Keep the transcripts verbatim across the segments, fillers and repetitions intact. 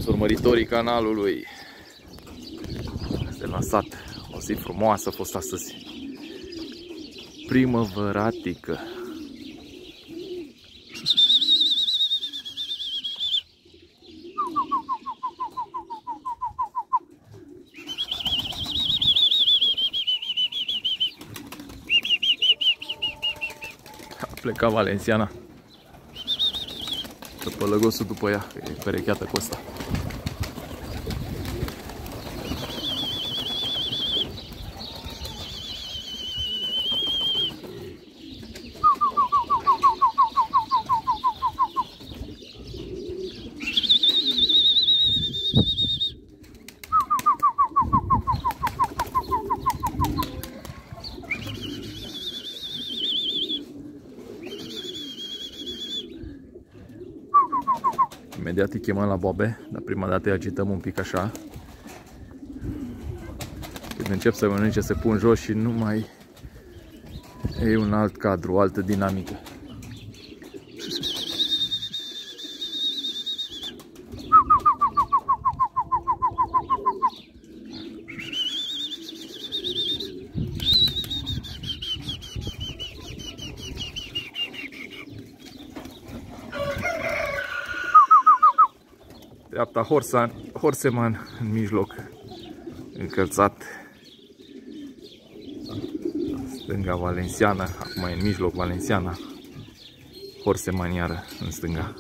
toți urmăritorii canalului. Este lansat. O zi frumoasă a fost astăzi. Primăvăratică. A plecat Valenciana. Că pălăgosul după ea, că e perecheată cu ăsta. Imediat îi chemăm la boabe, dar prima dată îi agităm un pic așa. Când încep să mănânce, se pun jos și nu mai e un alt cadru, o altă dinamică. Dreapta Horseman în mijloc, încălțat. Stânga Valenciana, acum e în mijloc Valenciana. Horseman iară în stânga.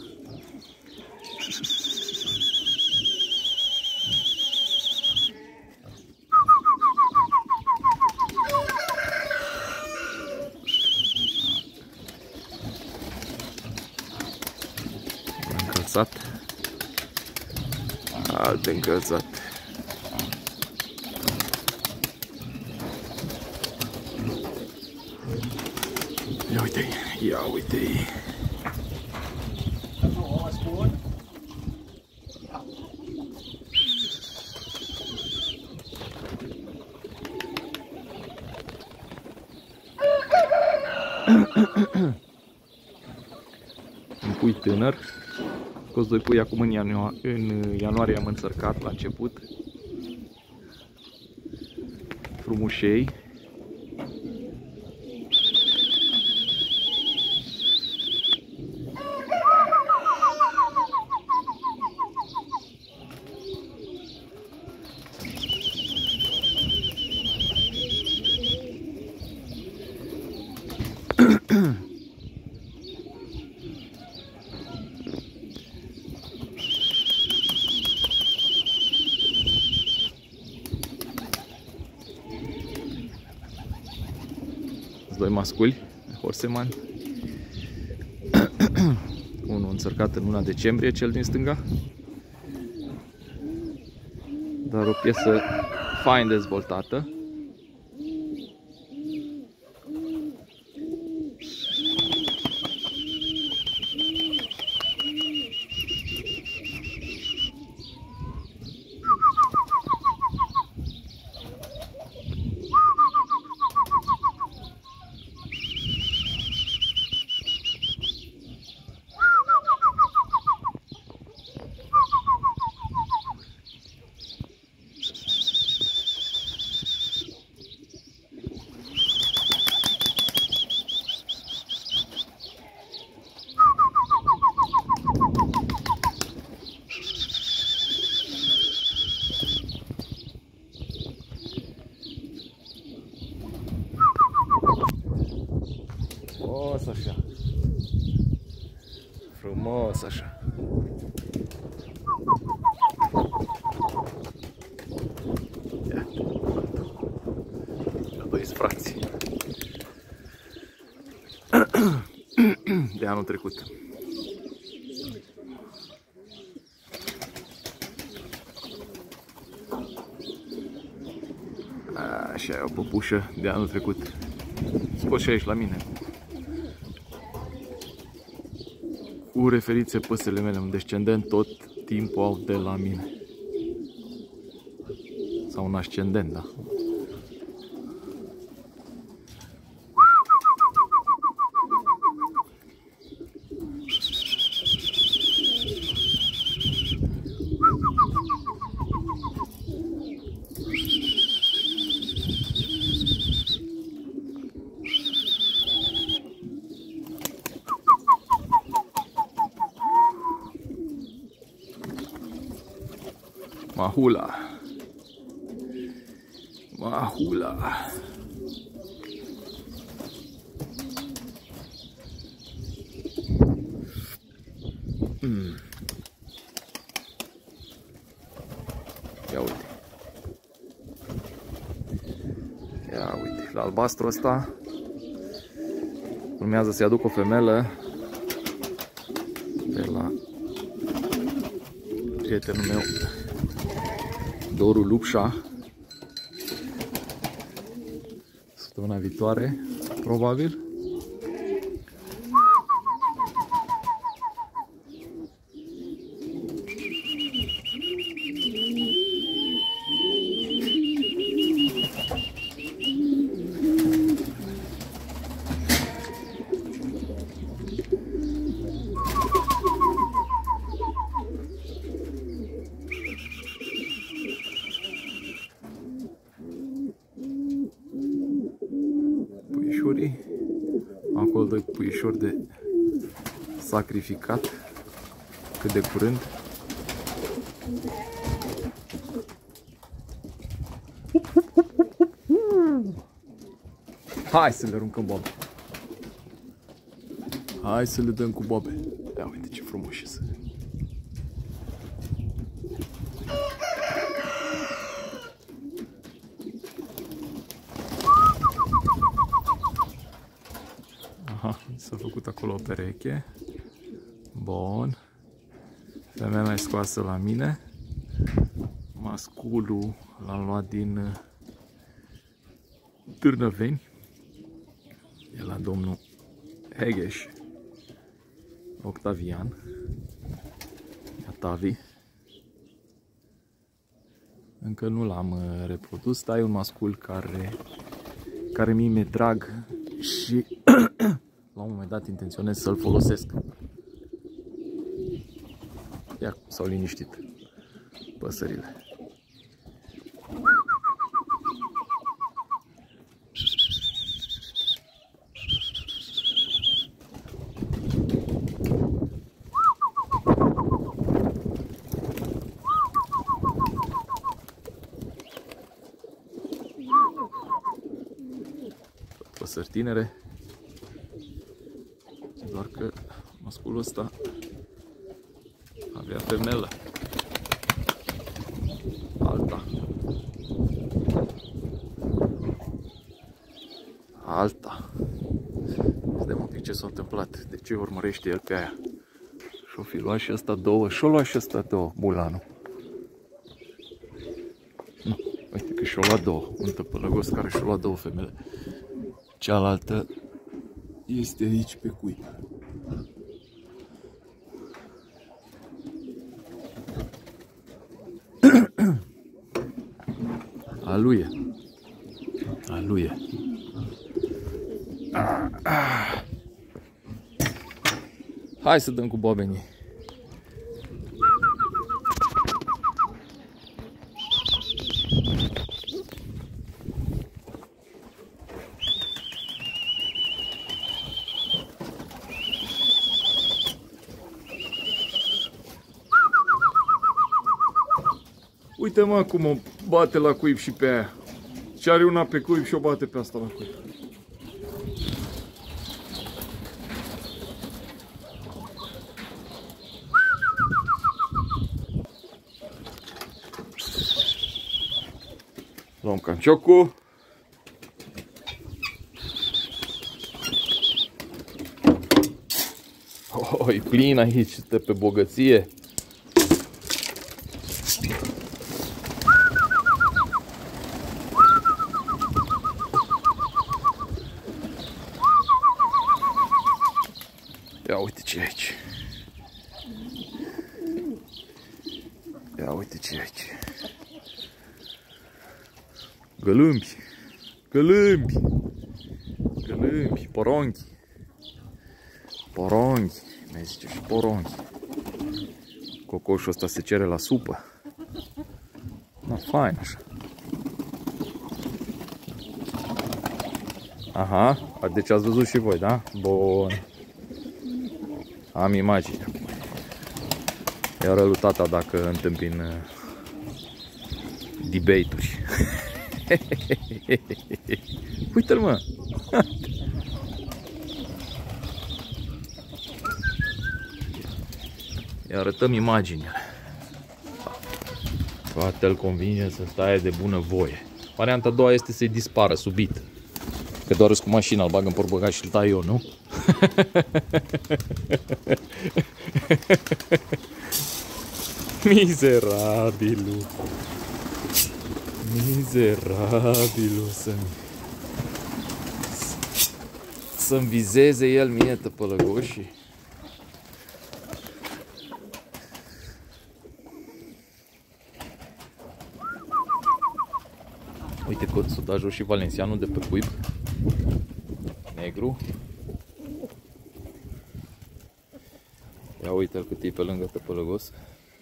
Încălțat. Alt încălțat. Ia uite-i, ia uite-i. Un pui tânăr. Scos doi pui acum în, ianu în ianuarie am înțărcat la început. Frumușei. Doi masculi, Horseman. Unul înțărcat în luna decembrie, cel din stânga. Dar o piesă fain dezvoltată. Frumos așa. Frumos așa. Ia. Doi frați. De anul trecut. Așa e o păpușă de anul trecut. Scos și aici la mine. Cu referițe păsele mele, un descendent tot timpul au de la mine. Sau un ascendent, da. Mahula. Mahula. Mm. Ia uite. Ia uite, la albastru ăsta urmează să-i aduc o femelă de la prietenul meu, Doru Lupșa. Săptămâna viitoare, probabil. Acolo doi puișori de sacrificat cât de curând. Hai să le aruncăm boabe. Hai să le dăm cu boabe. Ia uite ce frumoși sunt. Aha, s-a făcut acolo o pereche. Bun. Femeia e scoasă la mine. Masculul l-am luat din Târnăveni. E la domnul Hegeș Octavian. Tavi. Încă nu l-am reprodus, dar e un mascul care, care mi-e drag și la un moment dat intenționez să-l folosesc. Ia, s-au liniștit păsările. Păsări tinere, doar că masculul ăsta avea femelă. Alta. Alta. Vedem un pic ce s-a întâmplat. De ce urmărește el pe aia? Și-o fi luat și ăsta două. Și-o luat și ăsta două, bulanul. Nu, uite că și-o luat două. Un tăpălăgos care și-o luat două femele. Cealaltă este aici pe cui. Aluie. Aluie. Hai să dăm cu bobenii. Uite mă cum o bate la cuib și pe aia. Și are una pe cuib și o bate pe asta la cuib. Luăm canciocul. Oh, e plin aici, stă pe bogăție. Ia uite ce e aici. Ia uite ce e aici. Gălâmbi. Gălâmbi. Gălâmbi. Poronghi. Poronghi. Mi-ai zice și poronghi. Cocoșul ăsta se cere la supă. Da, fain așa. Aha, deci ați văzut și voi, da? Bun. Am imagine. Iar lui tata dacă întâmpin debate-uri. Uite-l, mă! Îi arătăm imaginile. Poate îl convinge să taie de bună voie. Varianta a doua este să-i dispară subit. Că doar cu mașina, îl bag în portbăgaj și îl tai eu, nu? Mizerabilul. Mizerabilul să-mi să-mi vizeze el mie tăpălăgoșii. Uite că s-o da jos și Valencianul de pe cuib. Negru. Ia uite-l cât e pe lângă tăpălăgos.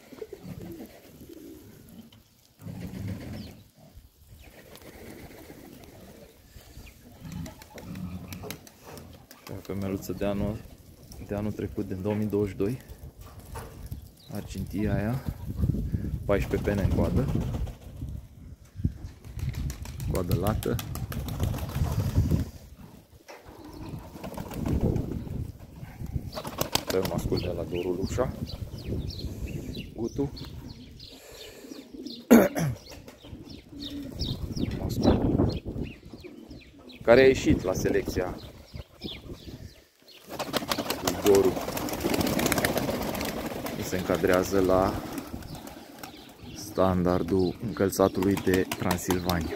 Pe meluță de anul, de anul trecut, din două mii douăzeci și doi. Argintia aia. paisprezece pene în coadă. Coadă lată. Pe mascul de la Doru Lușa. Gutu. Mascul care a ieșit la selecția Doru. Se încadrează la standardul încălțatului de Transilvania.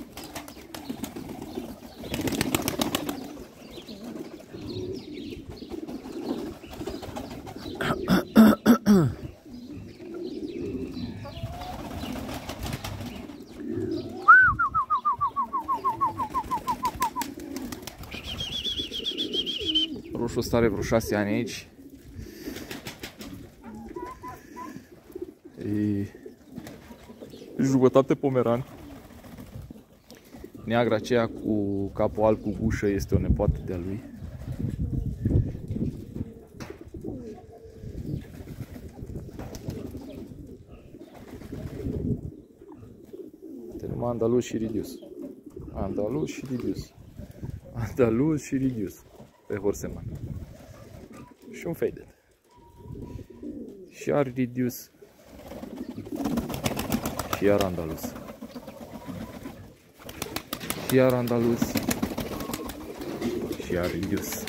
Roșu ăsta are vreo șase ani aici. E jumătate pomeran. Neagra aceea cu capul alb cu gușă este o nepoată de-a lui. Tenemos andaluz și ridius. Andaluz și ridius. Andaluz și ridius. Pe horseman. Și un faded. Și iar ridius. Și iar andaluz. Și iar andaluz. Și iar ridius.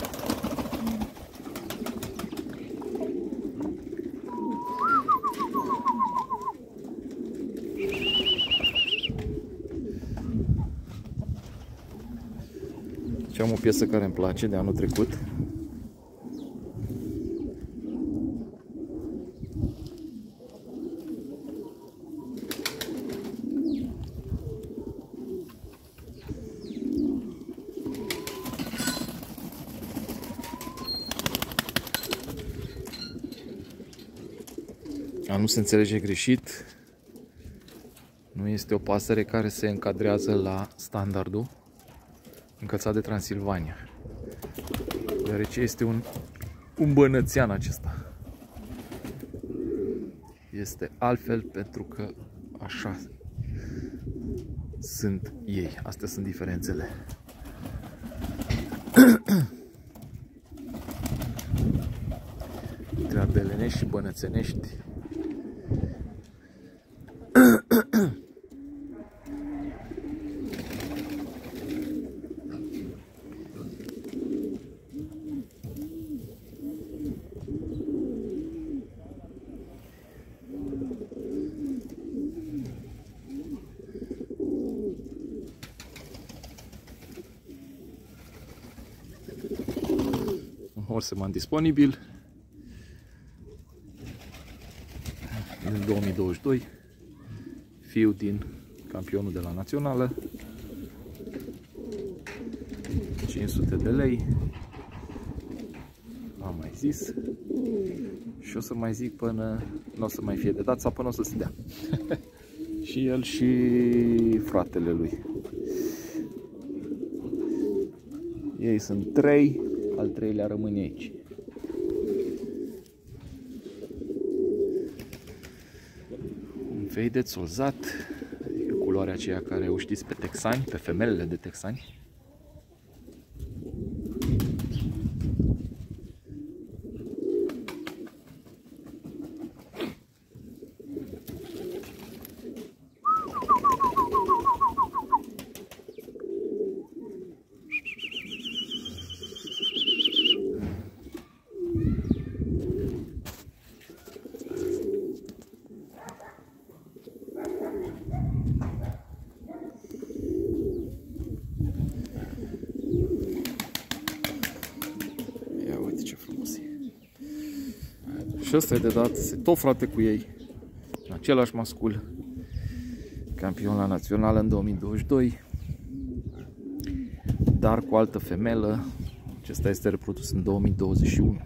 Și am o piesă care îmi place de anul trecut. A nu se înțelege greșit, nu este o pasăre care se încadrează la standardul încălțat de Transilvania, deoarece este un, un bănățean acesta. Este altfel pentru că așa sunt ei. Astea sunt diferențele. Între ardelenești și bănățenești. Horseman disponibil din două mii douăzeci și doi, fiu din campionul de la Națională, cinci sute de lei, am mai zis, și o să mai zic până nu o să mai fie de dat sau până o să se dea. Și el și fratele lui. Ei sunt trei, al treilea rămâne aici. Un faded solzat. culoarea aceea care o știți pe texani, pe femelele de texani. Și ăsta e de dat, se tot frate cu ei, același mascul, campion la național în două mii douăzeci și doi, dar cu altă femelă. Acesta este reprodus în două mii douăzeci și unu.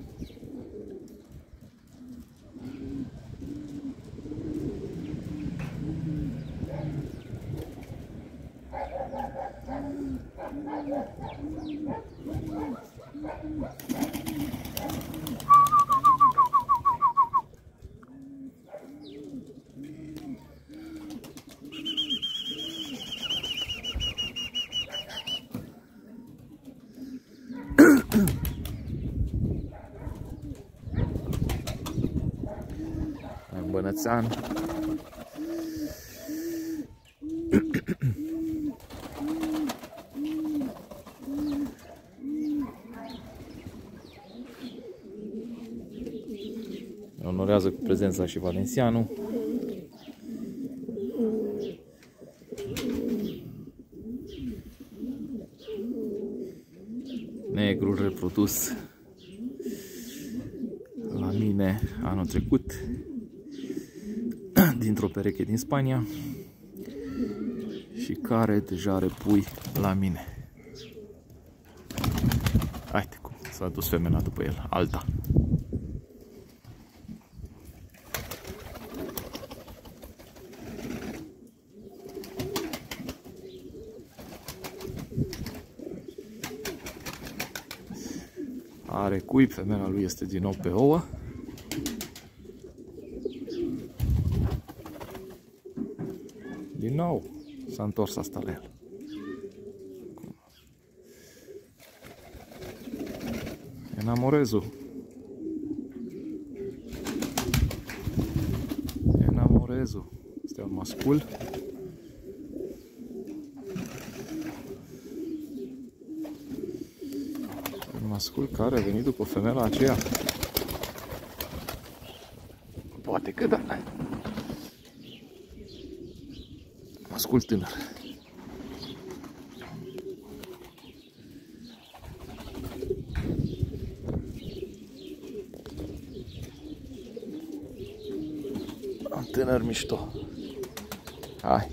Bănățean. Onorează cu prezența și Valencianu. Negrul reprodus la mine anul trecut dintr-o pereche din Spania și care deja are pui la mine. Haide cum s-a dus femela după el, alta. Are cuib, femeia lui este din nou pe ouă. Din nou s-a întors asta la el. Enamorezul. Enamorezul. Este un mascul. Un mascul care a venit după femeia aceea. Poate că da. Mascul tânăr. Un tânăr mișto. Hai.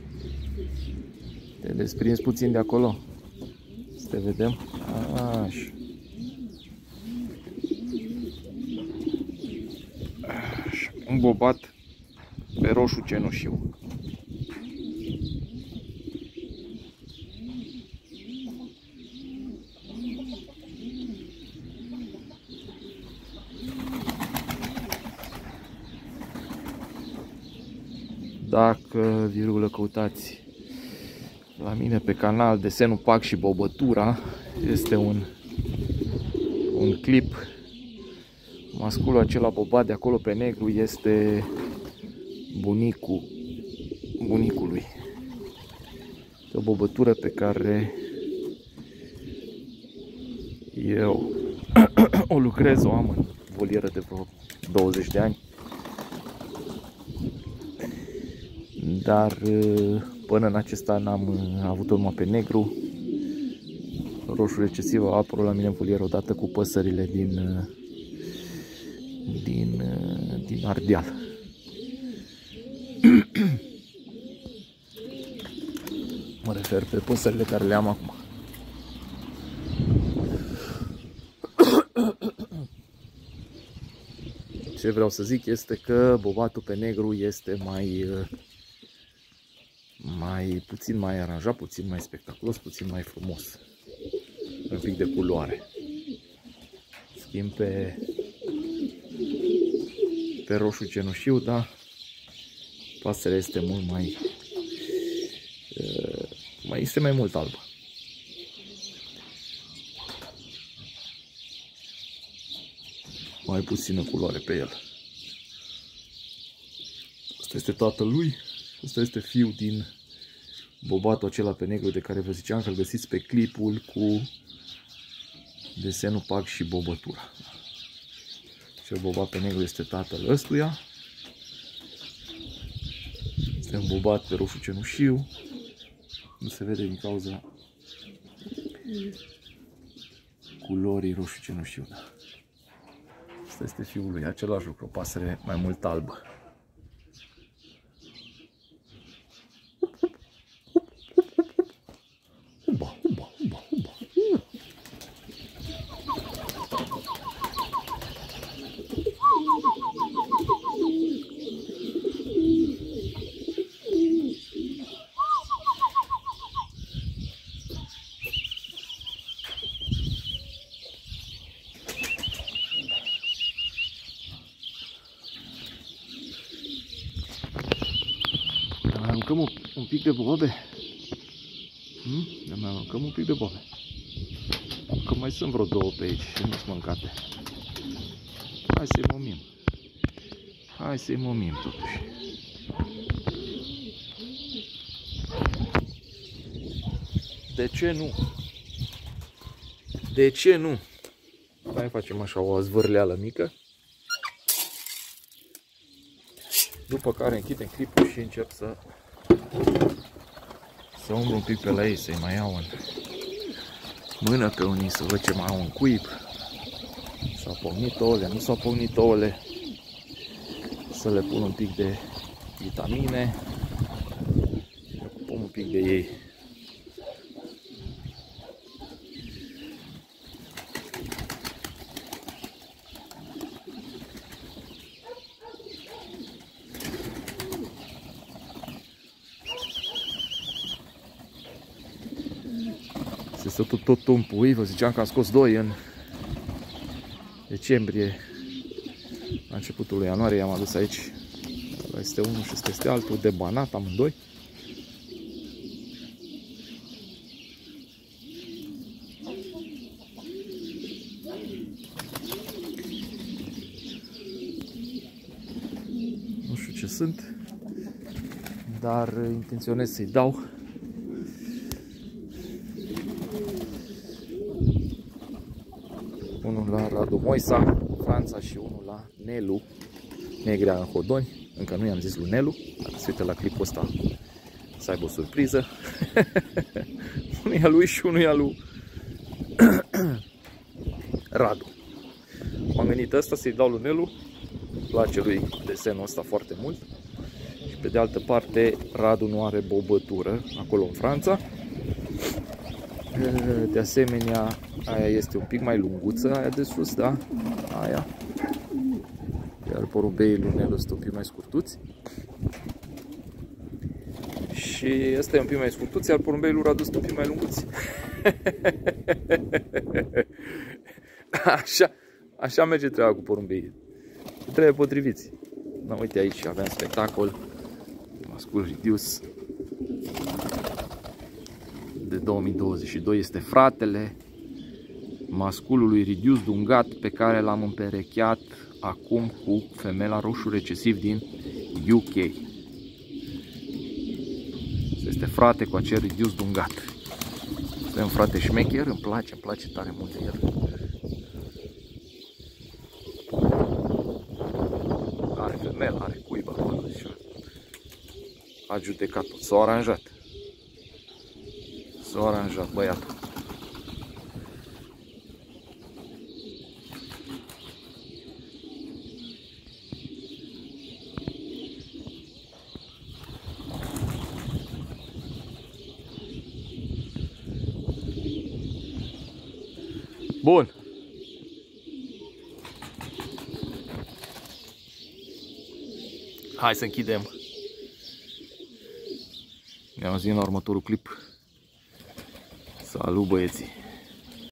Te desprinzi puțin de acolo. Să te vedem. Așa. Așa. Un bobat pe roșu cenușiu. Dacă, virgulă, căutați la mine pe canal desenul Pac și Bobătura, este un, un clip. Masculul acela bobat de acolo pe negru este bunicul bunicului. E o bobătură pe care eu o lucrez, o am în volieră de vreo douăzeci de ani. Dar până în acesta n-am avut urma pe negru. Roșu recesiv a apărut la mine în volieră odată cu păsările din, din, din Ardeal. Mă refer pe păsările care le am acum. Ce vreau să zic este că bobatul pe negru este mai mai puțin mai aranjat, puțin mai spectaculos, puțin mai frumos. Un pic de culoare. Schimb pe pe roșu cenușiu, da, pasărea este mult mai mai este mai mult albă. Mai puțină culoare pe el. Asta este tatăl lui. Asta este fiul din bobatul acela pe negru de care vă ziceam că îl găsiți pe clipul cu desenul Pag și bobătura. Cel bobat pe negru este tatăl ăstuia. Este un bobat pe roșu cenușiu. Nu se vede din cauza culorii roșu cenușiu. Da. Asta este fiul lui. Același lucru, o pasăre mai mult albă. Uba, uba, uba, uba. Mai aruncăm un, un pic de bobe. Hmm? Mai aruncăm un pic de bobe. Că mai sunt vreo două pe aici și nu sunt mâncate. Hai să-i momim. Hai să-i momim totuși. De ce nu? De ce nu? Mai facem așa o zvârleală mică. După care închidem clipul și încep să să umblu un pic pe la ei, să-i mai iau în mână pe unii, să văd ce mai au în cuib. S-au pocnit ouăle, nu s-au pocnit ouăle. Să le pun un pic de vitamine. Ne ocupăm un pic de ei. Se stă tot, tot un pui, vă ziceam că am scos doi în decembrie, la începutul lui ianuarie i-am adus aici. Ăla este unul și ăsta este altul, de banat amândoi. Nu știu ce sunt, dar intenționez să-i dau. Unul la Radu Moisa, Franța, și unul la Nelu, Negrea în Hodoni. Încă nu i-am zis lui Nelu, dacă se uită la clipul ăsta să aibă o surpriză. Unul e a lui și unul e a lui Radu. M-am gândit ăsta să-i dau lui Nelu, place lui desenul ăsta foarte mult. Și pe de altă parte, Radu nu are bobătură acolo în Franța. De asemenea, aia este un pic mai lunguță, aia de sus, da? Aia. Iar porumbeii lui Nelu sunt un pic mai scurtuți. Și ăsta e un pic mai scurtuț, iar porumbeii lui Radu sunt un pic mai lunguți. Așa, așa merge treaba cu porumbeii. Trebuie potriviți. Na, uite aici avem spectacol. Mascul Ridius de două mii douăzeci și doi, este fratele masculului Ridius Dungat, pe care l-am împerecheat acum cu femela roșu recesiv din U K. Este frate cu acel Ridius Dungat. Este un frate șmecher, îmi place, îmi place tare mult de el. Are femel, are cuib acolo. A judecat tot, s-a aranjat. S-a aranjat băiatul. Bun. Hai să închidem. Ne auzim la următorul clip. Salut, băieții!